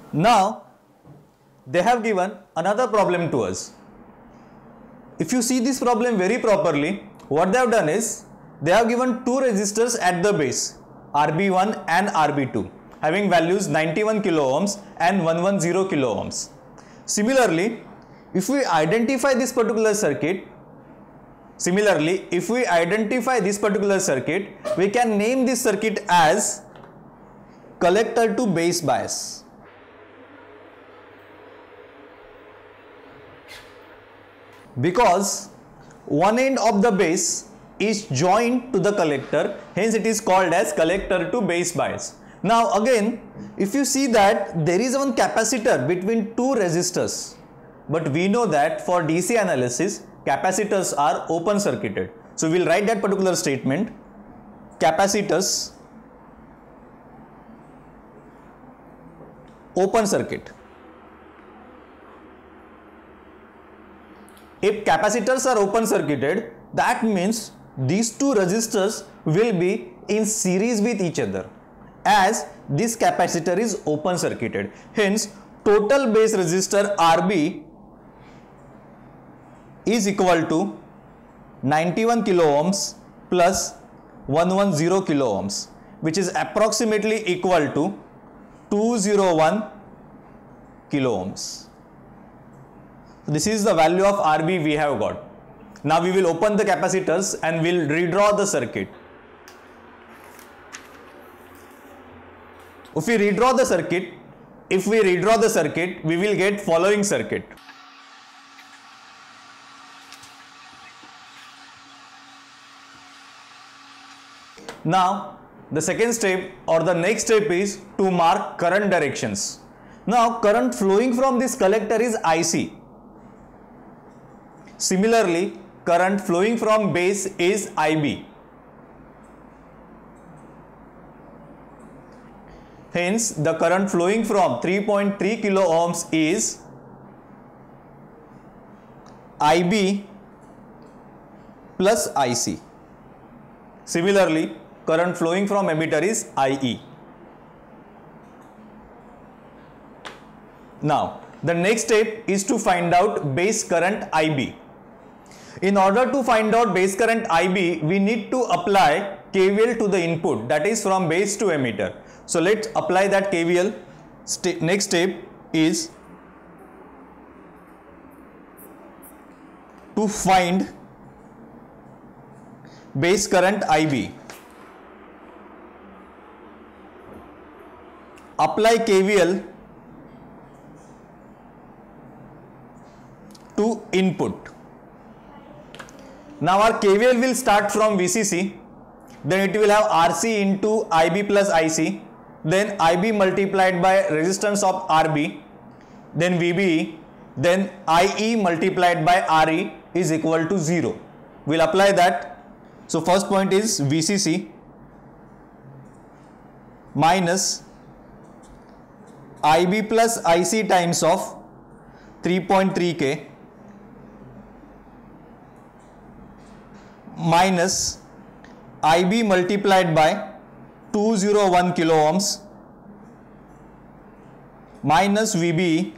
Now they have given another problem to us. If you see this problem very properly, what they have done is they have given two resistors at the base, RB1 and RB2, having values 91 kilo ohms and 110 kilo ohms. Similarly, if we identify this particular circuit, we can name this circuit as collector to base bias. Because one end of the base is joined to the collector, hence it is called as collector to base bias. Now again, if you see that there is one capacitor between two resistors, but we know that for DC analysis, capacitors are open circuited. So we will write that particular statement, capacitors open circuit. If capacitors are open circuited, that means these two resistors will be in series with each other, as this capacitor is open circuited. Hence, total base resistor RB is equal to 91 kilo ohms plus 110 kilo ohms, which is approximately equal to 201 kilo ohms. This is the value of RB we have got. Now we will open the capacitors and we'll redraw the circuit. If we redraw the circuit, we will get following circuit. Now the second step or the next step is to mark current directions. Now current flowing from this collector is IC. Similarly, current flowing from base is IB. Hence, the current flowing from 3.3 kilo ohms is IB plus IC. Similarly, current flowing from emitter is IE. Now, the next step is to find out base current IB. In order to find out base current IB, we need to apply KVL to the input, that is from base to emitter. So let's apply that KVL. Next step is to find base current IB. Apply KVL to input. Now our KVL will start from VCC, then it will have RC into IB plus IC, then IB multiplied by resistance of RB, then VBE, then IE multiplied by RE is equal to 0. We'll apply that. So first point is VCC minus IB plus IC times of 3.3K minus IB multiplied by 201 kilo ohms minus VB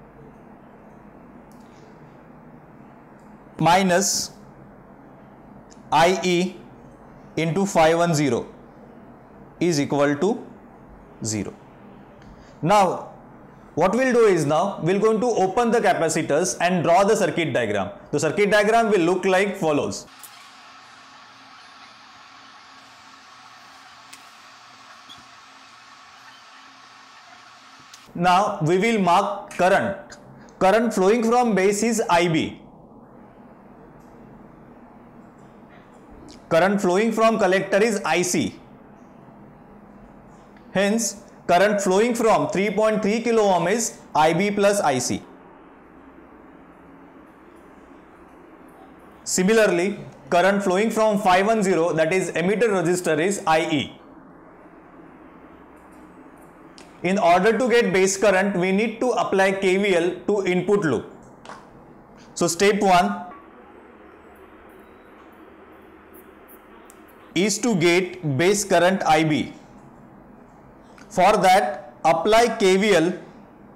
minus IE into 510 is equal to 0. Now what we'll do is, now we're going to open the capacitors and draw the circuit diagram. The circuit diagram will look like follows. Now we will mark current. Current flowing from base is IB. Current flowing from collector is IC. Hence, current flowing from 3.3 kilo ohm is IB plus IC. Similarly, current flowing from 510, that is emitter resistor, is IE. In order to get base current, we need to apply KVL to input loop. So step 1 is to get base current IB. For that, apply KVL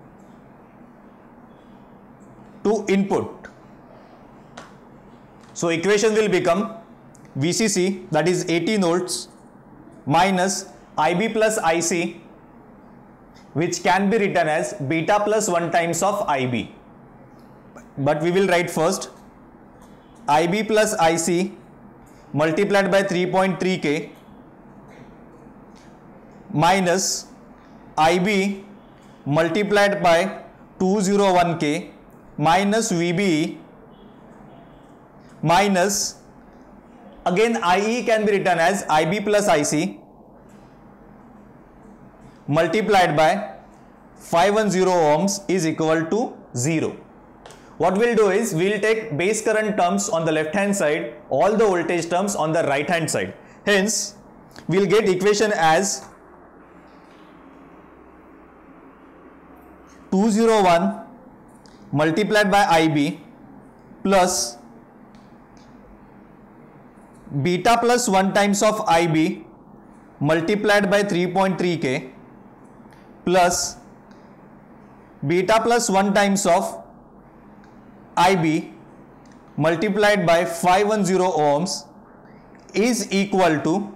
to input. So equation will become VCC, that is 18 volts, minus IB plus IC, which can be written as beta plus 1 times of IB. But we will write first IB plus IC multiplied by 3.3K minus IB multiplied by 201K minus VBE minus, again IE can be written as IB plus IC multiplied by 510 ohms is equal to 0. What we'll do is we'll take base current terms on the left hand side, all the voltage terms on the right hand side. Hence, we'll get equation as 201 multiplied by IB plus beta plus 1 times of IB multiplied by 3.3K plus beta plus 1 times of IB multiplied by 510 ohms is equal to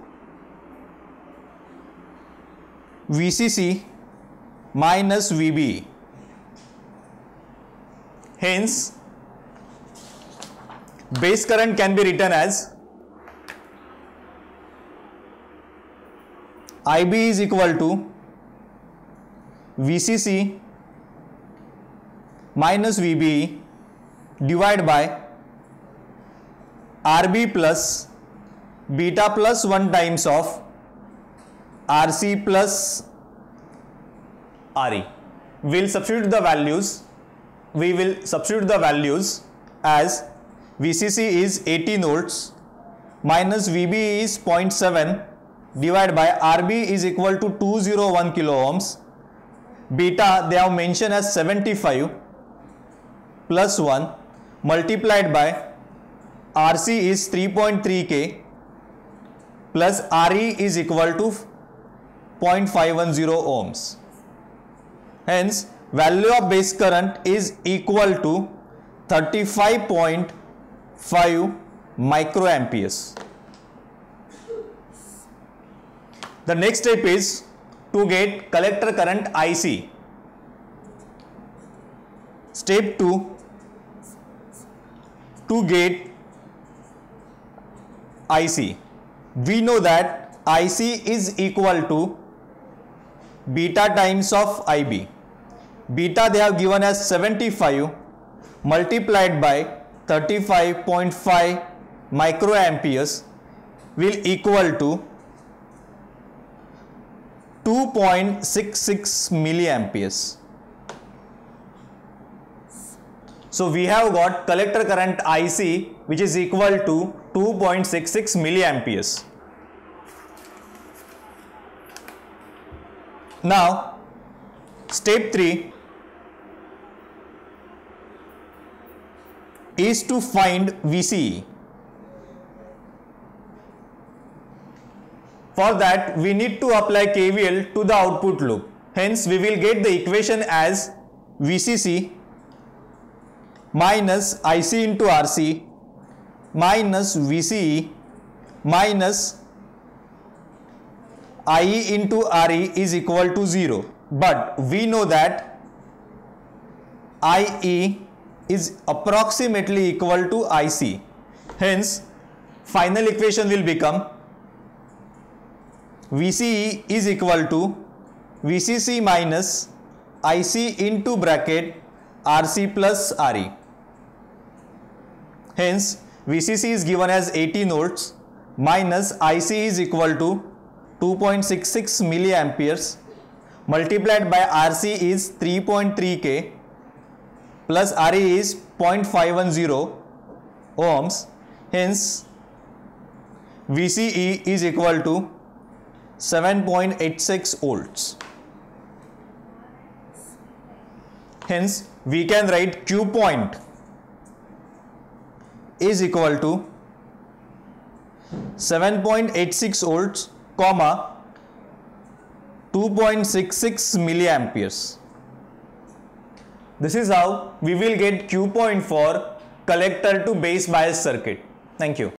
VCC minus VBE. Hence, base current can be written as IB is equal to VCC minus VBE divided by RB plus beta plus 1 times of RC plus RE. We will substitute the values as VCC is 18 volts minus VBE is 0.7 divided by RB is equal to 201 kilo ohms. Beta they have mentioned as 75 plus 1 multiplied by RC is 3.3K plus RE is equal to 0.510 ohms. Hence, value of base current is equal to 35.5 microamperes. The next step is to get collector current IC. Step 2, to get IC. We know that IC is equal to beta times of IB. Beta they have given as 75 multiplied by 35.5 microamperes will equal to 2.66 milliamperes. So we have got collector current IC which is equal to 2.66 milliamperes. Now step 3 is to find VCE. For that we need to apply KVL to the output loop. Hence we will get the equation as VCC minus IC into RC minus VCE minus IE into RE is equal to 0. But we know that IE is approximately equal to IC. Hence, final equation will become VCE is equal to VCC minus IC into bracket RC plus RE. Hence, VCC is given as 18 volts minus IC is equal to 2.66 milliamperes multiplied by RC is 3.3K plus RE is 0.510 ohms. Hence, VCE is equal to 7.86 volts. Hence, we can write Q point is equal to 7.86 volts, comma 2.66 milliamperes. This is how we will get Q point for collector to base bias circuit. Thank you.